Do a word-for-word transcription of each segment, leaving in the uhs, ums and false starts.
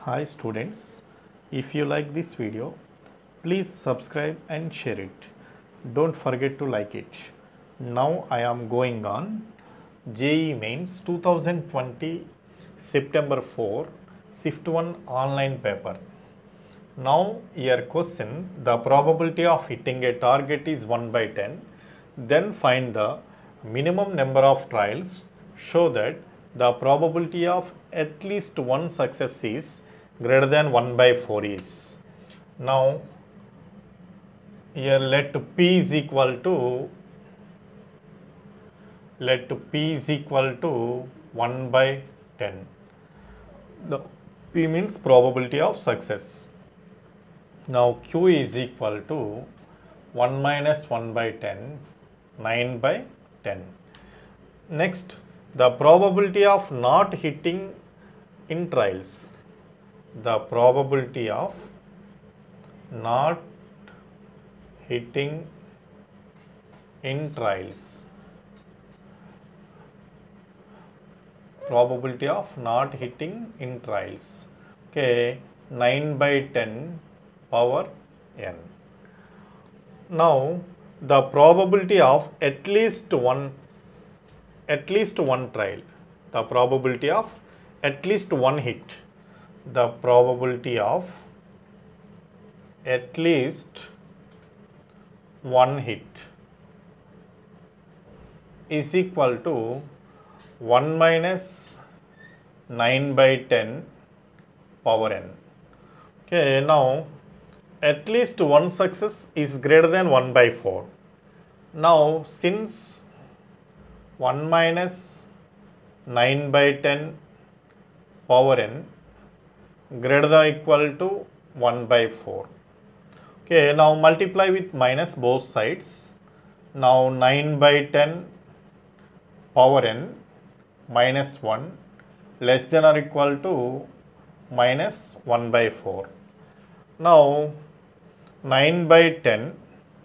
Hi students, if you like this video, please subscribe and share it. Don't forget to like it. Now I am going on J E E Mains twenty twenty September fourth Shift one online paper. Now your question, the probability of hitting a target is one by ten. Then find the minimum number of trials. Show that the probability of at least one success is greater than one by four is. Now here let P is equal to let P is equal to one by ten. The P means probability of success. Now Q is equal to one minus one by ten, nine by ten. Next, the probability of not hitting in trials. The probability of not hitting in trials. Probability of not hitting in trials. Okay, nine by ten power n. Now, the probability of at least one at least one trial, the probability of at least one hit, the probability of at least one hit is equal to one minus nine by ten power n. Okay, now at least one success is greater than one by four. Now, since one minus nine by ten power n greater than or equal to one by four. Okay, now multiply with minus both sides. Now nine by ten power n minus one less than or equal to minus one by four. Now nine by ten,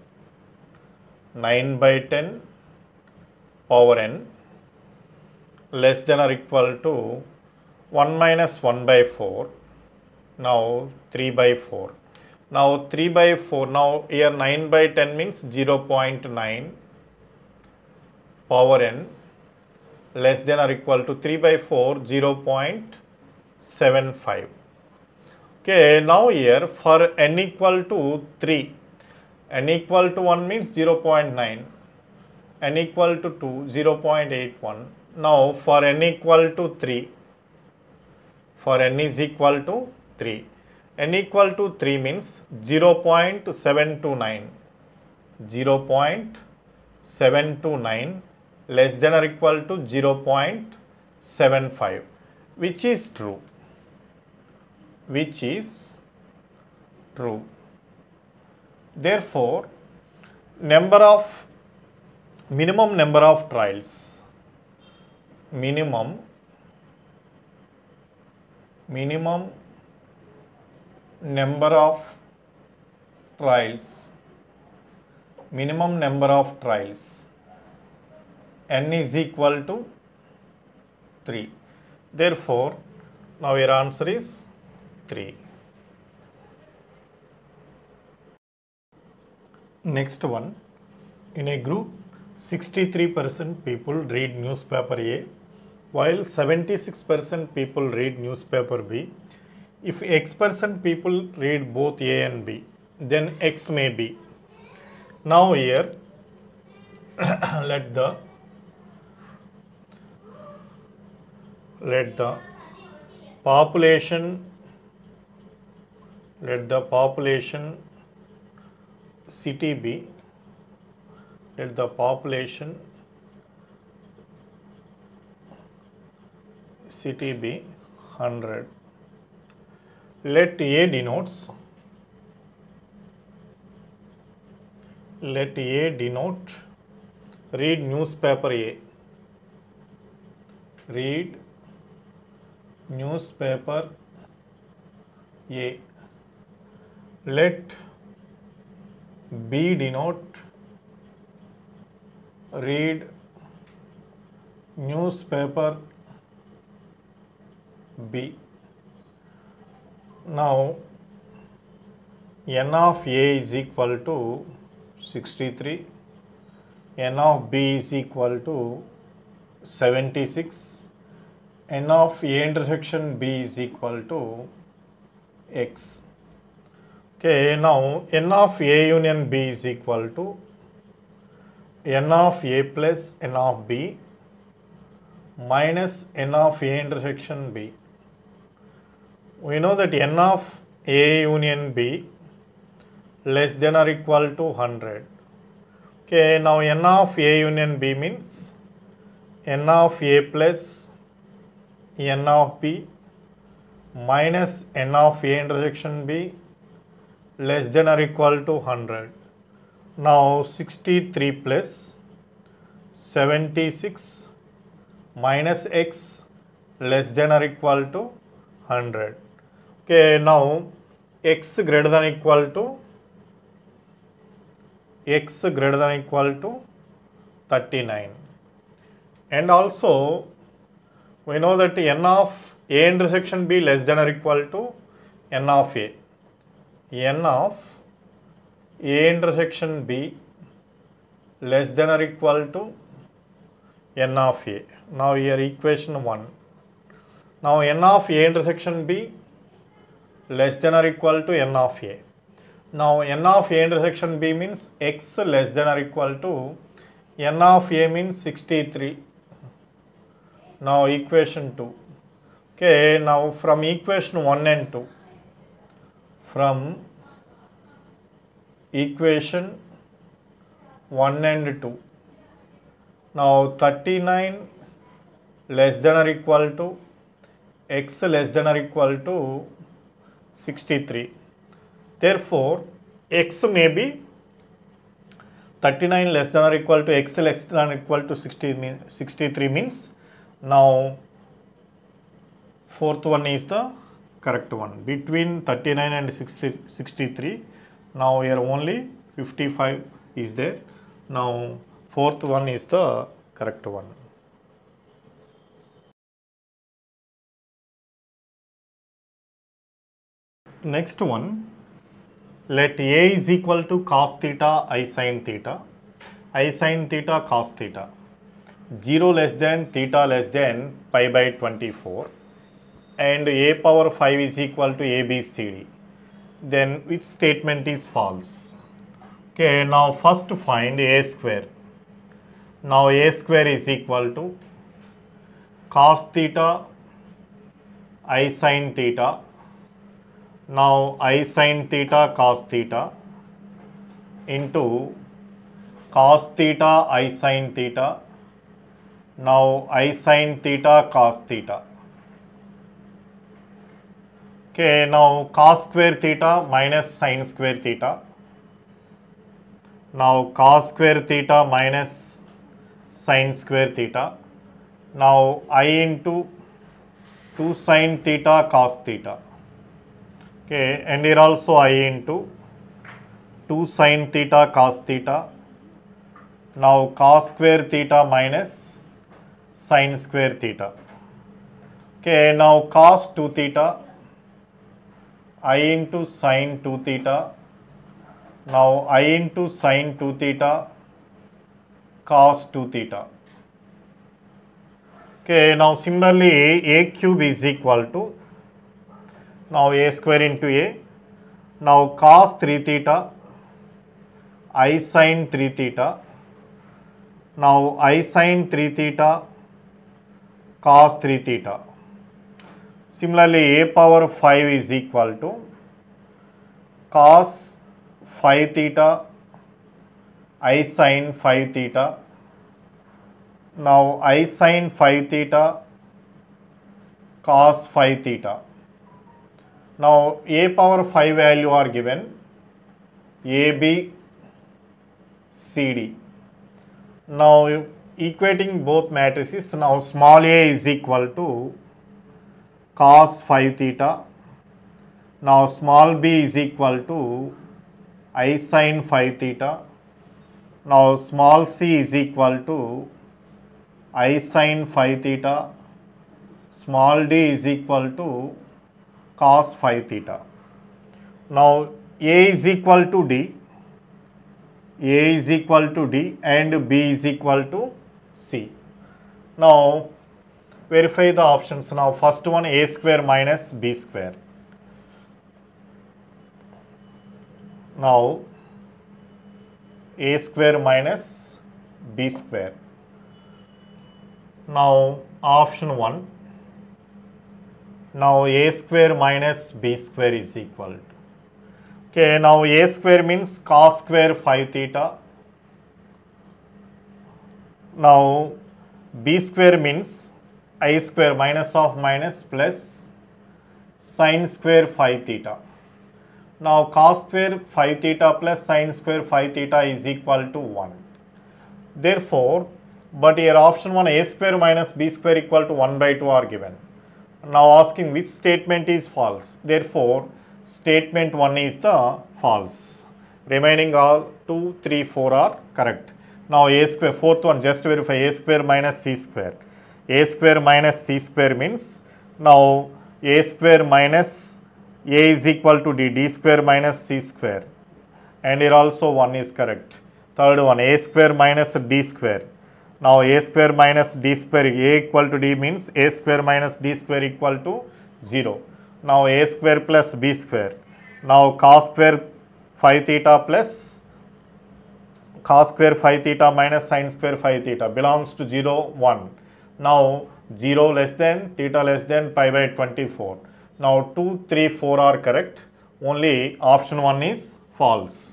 nine by ten power n less than or equal to one minus one by four. Now three by four. Now three by four. Now here nine by ten means zero point nine power n less than or equal to three by four, zero point seven five. Okay, now here for n equal to three, n equal to one means zero point nine, n equal to two, zero point eight one. Now for n equal to three, for n is equal to three, n equal to three means zero point seven two nine, zero point seven two nine less than or equal to zero point seven five, which is true, which is true. Therefore, number of minimum number of trials, minimum minimum number of trials, minimum number of trials, n is equal to three. Therefore, now your answer is three. Next one, in a group, sixty-three percent people read newspaper A, while seventy-six percent people read newspaper B. If X percent people read both A and B, then X may be. Now here, let the let the population let the population city be, let the population city be one hundred. Let A denotes, let A denote read newspaper A, read newspaper A. Let B denote read newspaper B. Now n of A is equal to sixty-three, n of B is equal to seventy-six, n of A intersection B is equal to x. Okay, now n of A union B is equal to n of A plus n of B minus n of A intersection B. We know that n of A union B less than or equal to one hundred. Okay, now n of A union B means n of A plus n of B minus n of A intersection B less than or equal to one hundred. Now sixty-three plus seventy-six minus x less than or equal to one hundred. Okay, now x greater than equal to x greater than equal to thirty-nine. And also we know that n of A intersection B less than or equal to n of A. n of A intersection B less than or equal to n of A. Now here equation one. Now n of A intersection B less than or equal to n of A. Now n of A intersection B means x less than or equal to n of A means sixty-three. Now equation two. Okay, now from equation one and two, from equation one and two, now thirty-nine less than or equal to x less than or equal to sixty-three. Therefore, x may be thirty-nine less than or equal to x less than or equal to sixty mean, sixty-three means now fourth one is the correct one. Between thirty-nine and sixty, sixty-three, now here only fifty-five is there. Now fourth one is the correct one. Next one, let A is equal to cos theta I sin theta, I sin theta cos theta, zero less than theta less than pi by twenty-four, and A power five is equal to A B C D. Then which statement is false? Okay, now first find A square. Now A square is equal to cos theta I sin theta. Now I sin theta cos theta into cos theta I sin theta. Now I sin theta cos theta. Okay, now cos square theta minus sin square theta. Now cos square theta minus sin square theta. Now I into two sin theta cos theta. Okay, and here also I into two sin theta cos theta. Now cos square theta minus sin square theta. Okay, now cos two theta, I into sin two theta. Now I into sin two theta cos two theta. Okay, now similarly A cube is equal to, now A square into A. Now cos three theta, I sin three theta. Now I sin three theta cos three theta. Similarly, A power five is equal to cos five theta, I sin five theta. Now I sin five theta cos five theta. Now A power five value are given A, B, C, D. Now equating both matrices, now small a is equal to cos five theta. Now small b is equal to I sin five theta. Now small c is equal to I sin five theta. Small d is equal to cos five theta. Now A is equal to D, A is equal to D and B is equal to C. Now verify the options. Now first one, A square minus B square. Now A square minus B square. Now option one. Now A square minus B square is equal to. Okay, now A square means cos square five theta. Now B square means I square minus of minus plus sin square five theta. Now cos square five theta plus sin square five theta is equal to one. Therefore, but here option one, A square minus B square equal to one by two are given. Now asking which statement is false. Therefore, statement one is the false. Remaining all two, three, four are correct. Now A square, fourth one, just verify A square minus C square. A square minus C square means now A square minus A is equal to D, D square minus C square. And here also one is correct. Third one, A square minus D square. Now A square minus D square, A equal to D means A square minus D square equal to zero. Now A square plus B square. Now cos square five theta plus cos square five theta minus sin square five theta belongs to zero, one. Now zero less than theta less than pi by twenty-four. Now two, three, four are correct. Only option one is false.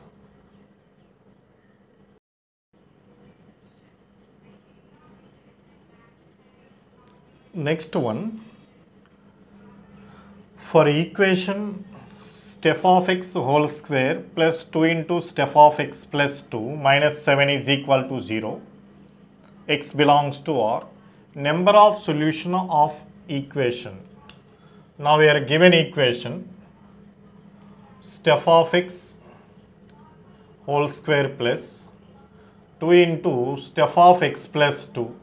Next one, for equation step of x whole square plus two into step of x plus two minus seven is equal to zero, x belongs to R, number of solution of equation. Now we are given equation step of x whole square plus two into step of x plus two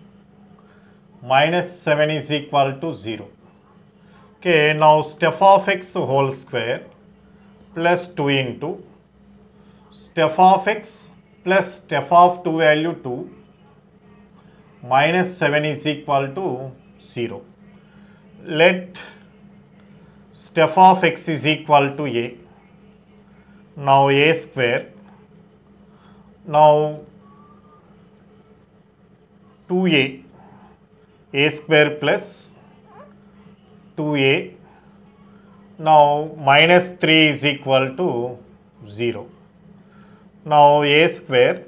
minus seven is equal to zero. Okay, now step of x whole square plus two into step of x plus step of two value two minus seven is equal to zero. Let step of x is equal to A. Now A square. Now two A. A square plus two A. Now minus three is equal to zero. Now A square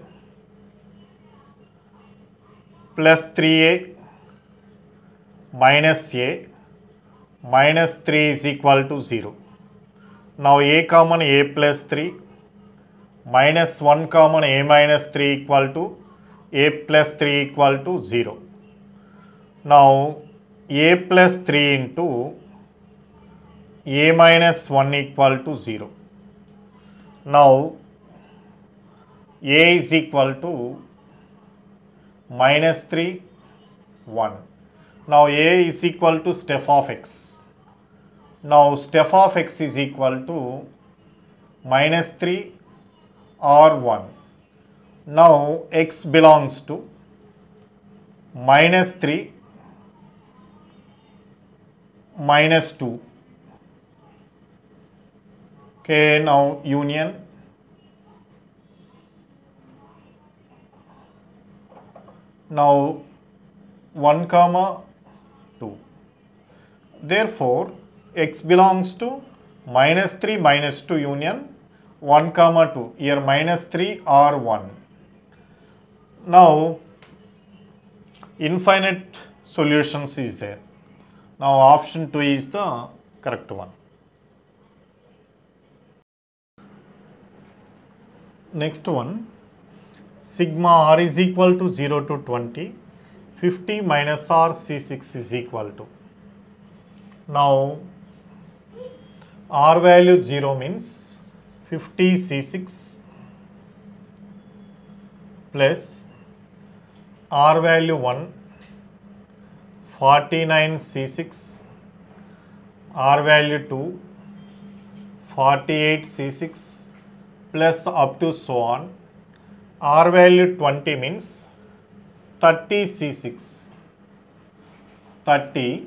plus three A minus A minus three is equal to zero. Now A common A plus three minus one common A minus three equal to A plus three equal to zero. Now A plus three into A minus one equal to zero. Now A is equal to minus three, one. Now A is equal to step of x. Now step of x is equal to minus three or one. Now x belongs to minus three minus two. Okay, now union. Now one comma two. Therefore, x belongs to minus three minus two union one comma two. Here minus three or one. Now infinite solutions is there. Now option two is the correct one. Next one, sigma r is equal to zero to twenty, fifty minus r c six is equal to. Now r value zero means fifty c six plus r value one, forty-nine c six, R value two, forty-eight C six plus up to so on. R value twenty means thirty C six, thirty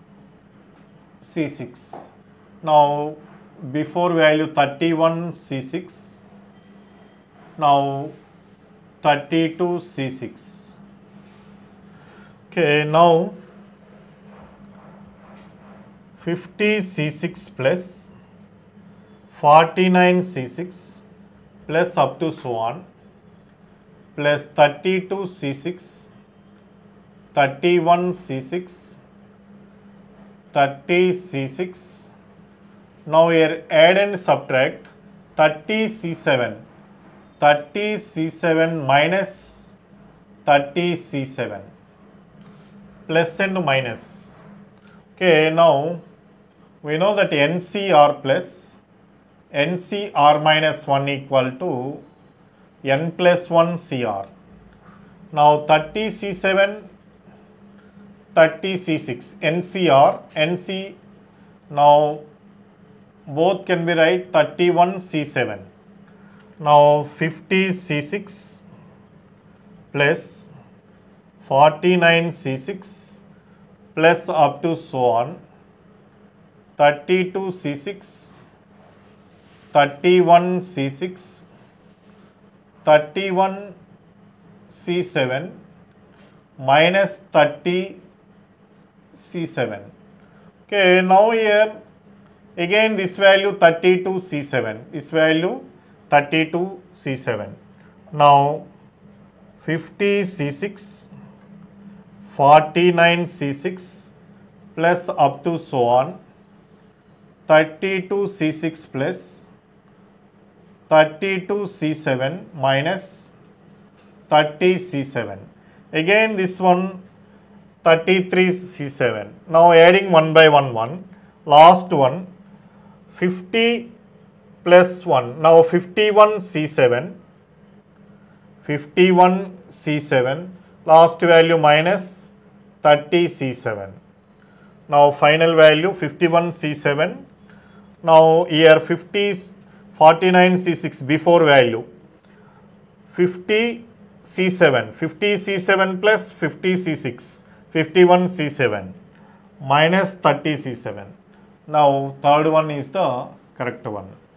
C six. Now before value thirty-one C six, now thirty-two C six. Okay, now fifty C six plus forty-nine C six plus up to so on plus thirty-two C six, thirty-one C six, thirty C six. Now here add and subtract thirty C seven, thirty C seven minus thirty C seven, plus and minus. Okay, now we know that N C R plus N C R minus one equal to N plus one C R. Now thirty C seven, thirty C six, N C R, N C, now both can be right thirty-one C seven. Now fifty C six plus forty-nine C six plus up to so on, thirty-two C six, thirty-one C six, thirty-one C seven minus thirty C seven. Okay, now here again this value thirty-two C seven, this value thirty-two C seven. Now fifty C six, forty-nine C six plus up to so on, thirty-two C six plus thirty-two C seven minus thirty C seven. Again this one thirty-three C seven. Now adding one by one, one. Last one fifty plus one. Now fifty-one C seven. fifty-one C seven. Last value minus thirty C seven. Now final value fifty-one C seven. Now here fifty, forty-nine C six before value. fifty C seven. fifty C seven plus fifty C six. fifty-one C seven minus thirty C seven. Now third one is the correct one.